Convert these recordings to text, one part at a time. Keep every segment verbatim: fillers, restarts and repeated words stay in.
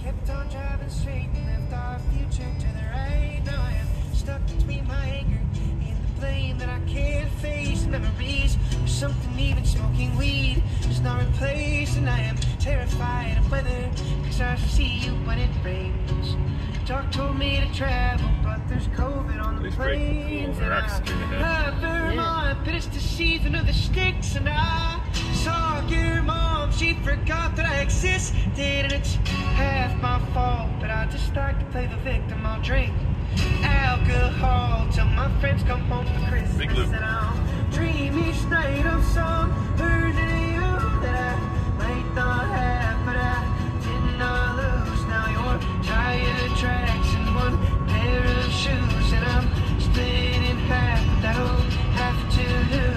kept on driving straight and left our future to the right. Now I am stuck between my anger and the blame that I can't face. Memories of something even smoking weed does not replace. And I am terrified of weather, cause I see you when it rains. Doc told me to travel, but there's COVID on the planes. Cool. And I love Vermont, but it's the season of the sticks. And I saw your mom, she forgot that I existed. And it's half my fault, but I just like to play the victim. I'll drink alcohol till my friends come home for Christmas. And I'll dream each night of some version of you that I might not have, but I did not lose. Now you're tire tracks and one pair of shoes, and I'm split in half, but that'll have to do.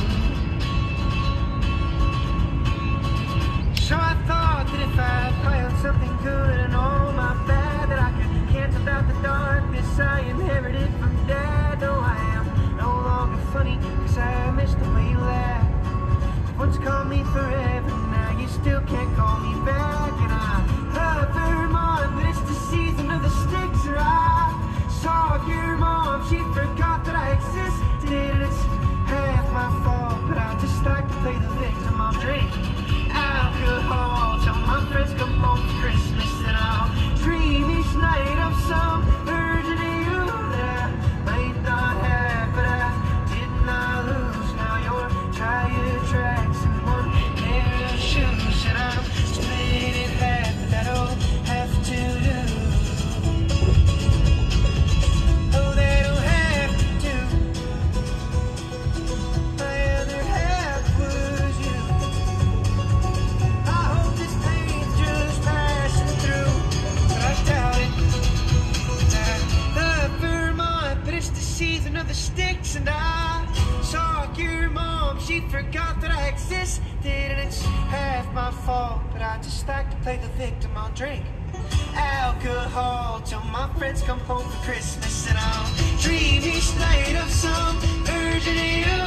So I thought that if I piled something good and all my bad, that I could cancel out the darkness I inherited from Dad. No, I am no longer funny, cause I miss the way you laugh. You once called me forever, now you still can't call me back. And I love Vermont, but it's the season of the sticks. Or I saw your mom, she forgot that I existed. And it's half my fault, but I just like to play the victim. I'll drink alcohol till my friends come home for Christmas. And I'll dream each night of some version of you that I might not have, but I did not lose. Now you're tire tracks and one pair of shoes, and I'm split in half, but that'll have to do. Oh, that'll have to do. My other half was you. I hope this pain's just passing through, but I doubt it. I love Vermont, but it's the season of the sticks. And I saw your mom, she forgot that I existed. And it's half my fault, but I just like to play the victim. I'll drink alcohol till my friends come home for Christmas. And I'll dream each night of some version of you